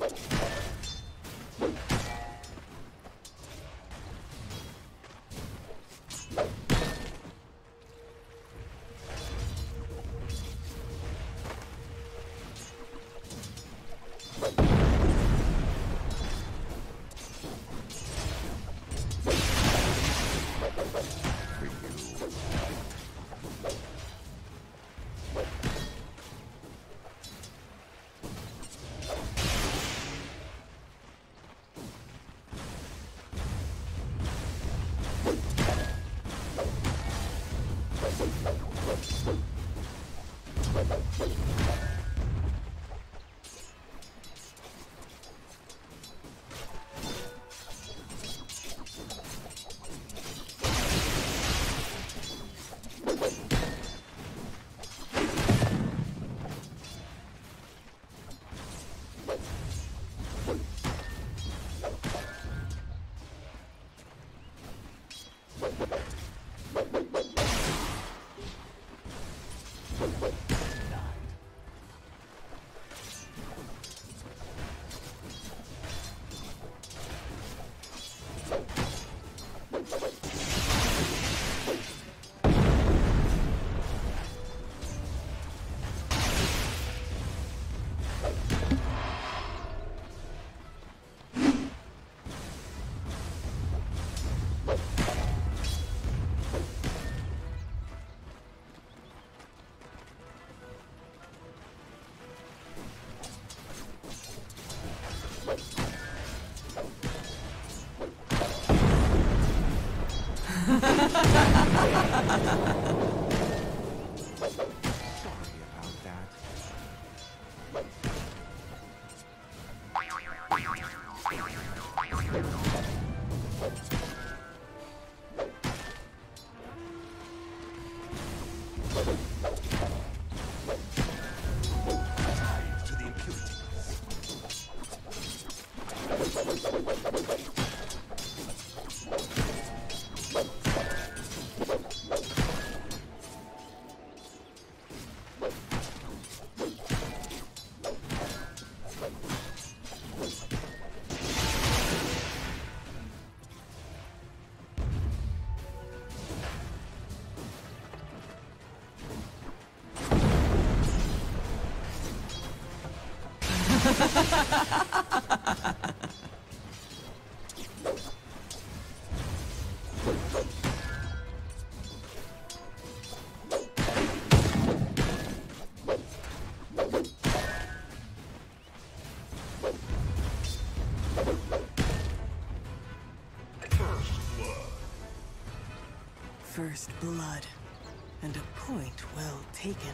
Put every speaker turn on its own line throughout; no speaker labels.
First blood, and a point well taken.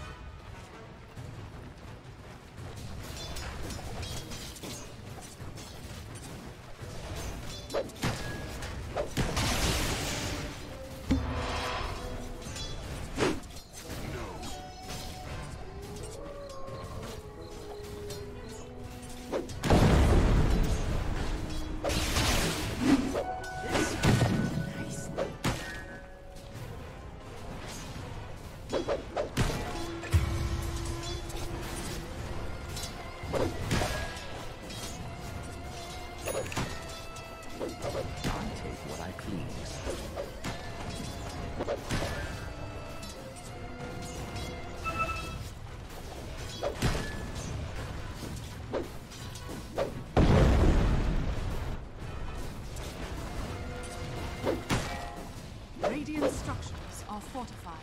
Radiant structures are fortified.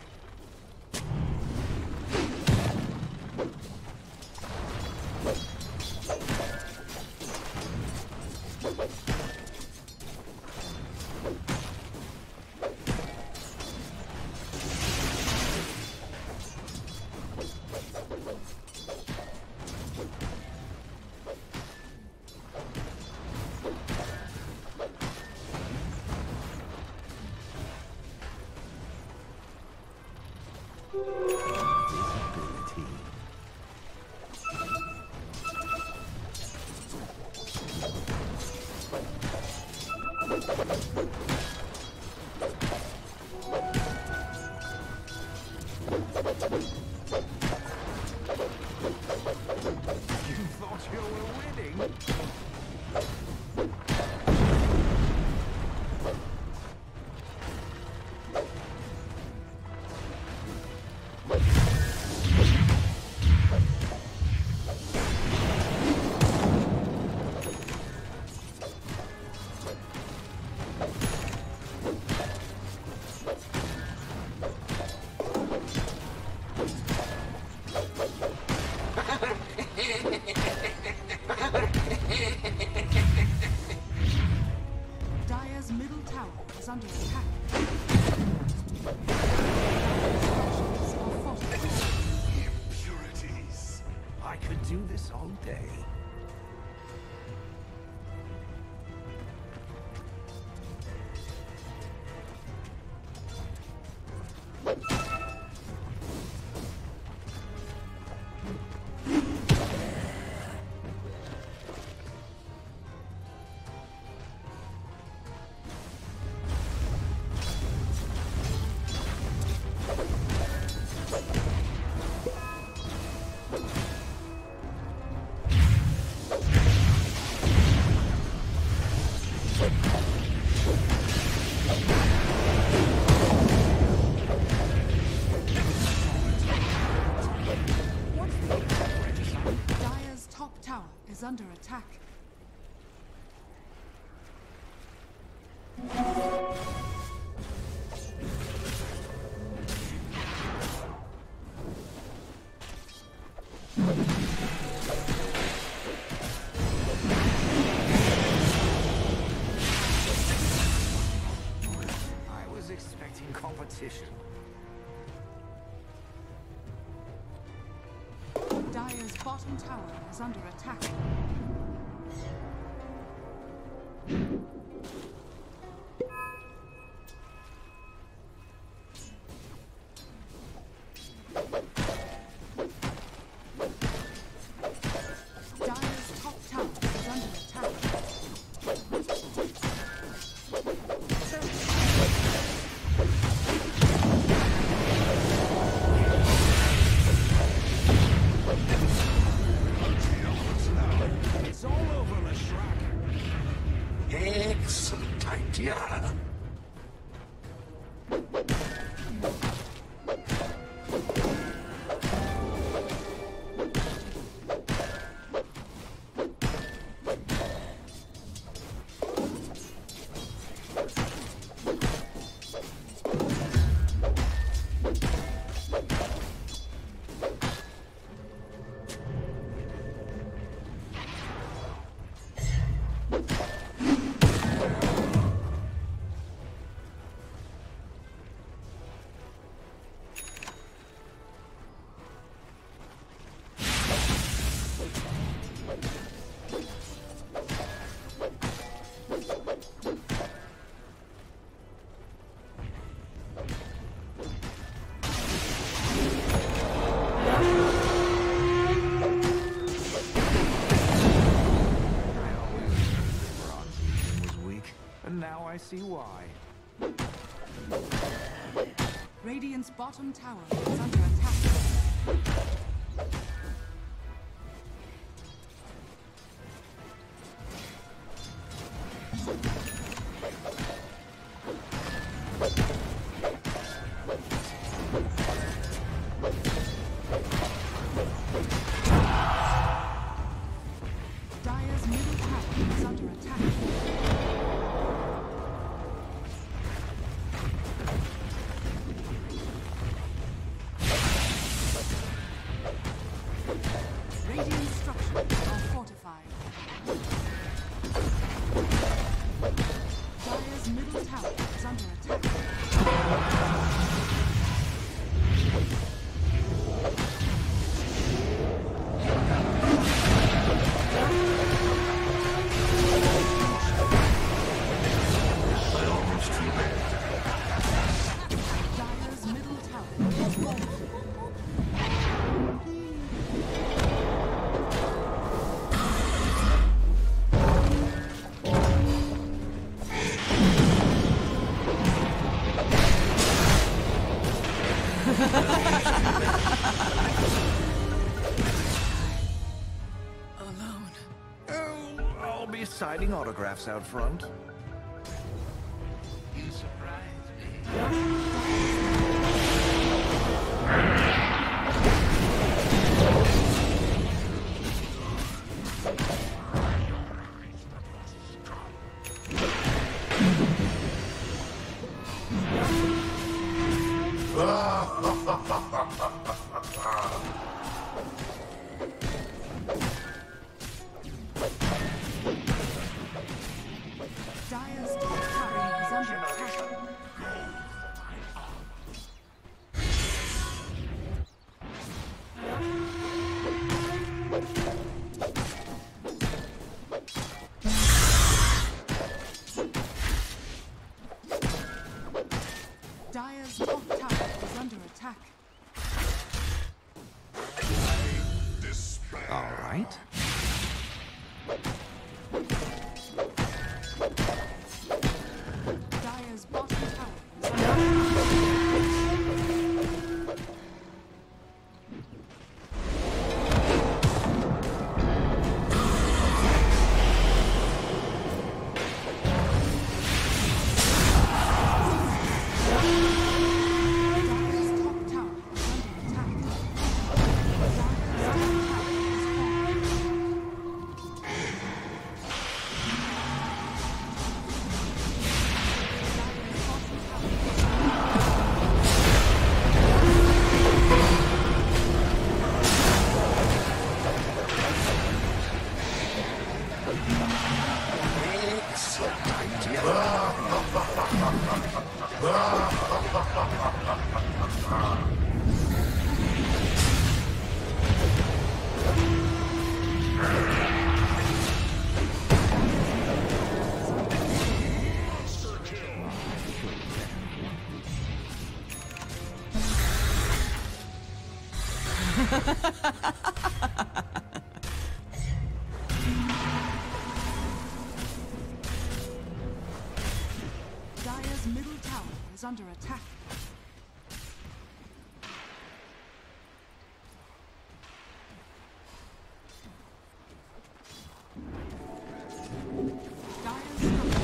You thought you were winning?
Dire's middle tower is under attack. Structures are fortified.
Impurities. I could do this all day.
Dire's top tower is under attack.
I was expecting competition.
Dire's bottom tower is under attack. Dire's top tower is under attack.
It's all over, Leshrac. Excellent idea. Now I see why.
Radiant's bottom tower is under attack. Dire's middle tower is under attack. Radiant structures are fortified. Dire's middle tower is under attack.
be signing autographs out front.
You surprise me.
Dire's top tower is under attack. Dire's top tower is under attack.
All right.
Dire's bottom tower is under Dire's top tower is under attack. Dire's top tower is falling. Dire's bottom tower is Dire's middle tower is under attack. Dire's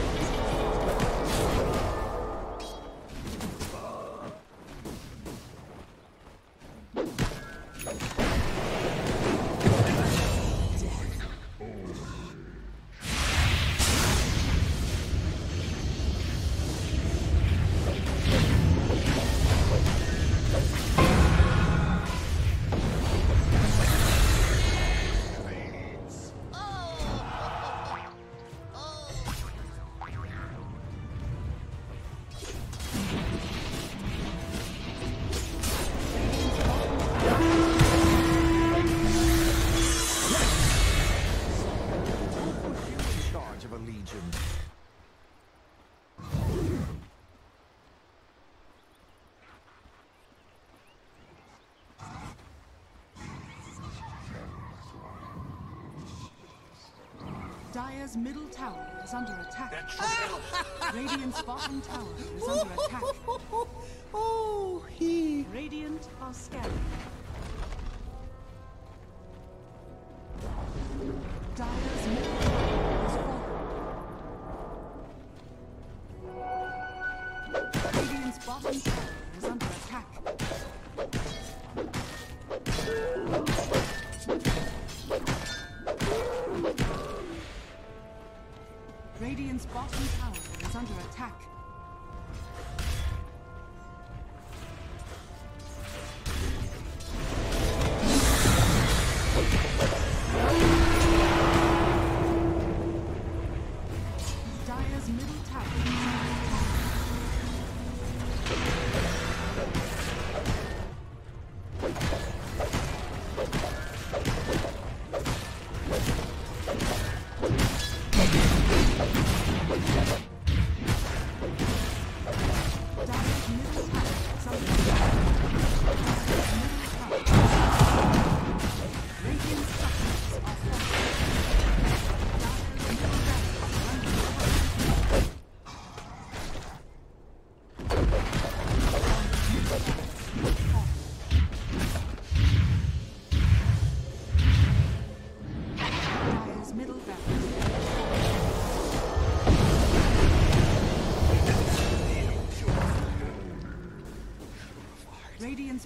In charge of a legion.
Dire's middle tower is under attack. Radiant's bottom tower is under attack.
Oh, he.
Radiant are scanning. Dire's middle tower is falling. Radiant's bottom tower is under attack. Radiant's bottom tower is under attack. Dire's middle tower is under attack. Dire's middle tower is under attack. Dire's middle tower is under attack. Radiant structures are falling. Dire's middle tower is under attack. Dire's middle barracks.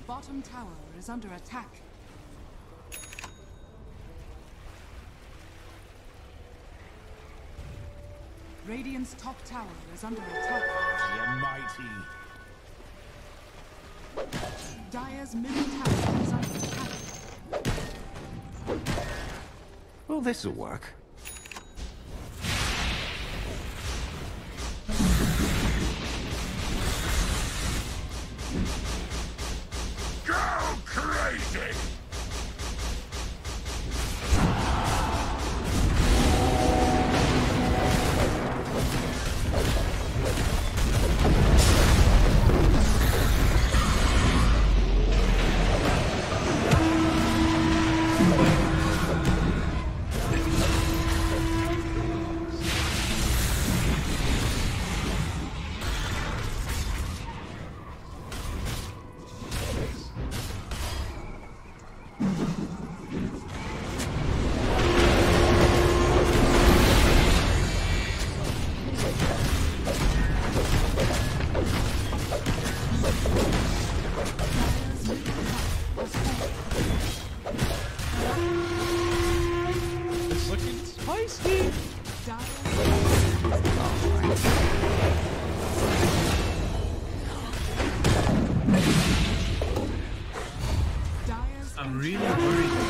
bottom tower is under attack. Radiant's top tower is under attack.
You're mighty.
Dire's middle tower is under attack.
Well, this'll work.
Go crazy!
It's looking spicy.
Dire's
I'm really worried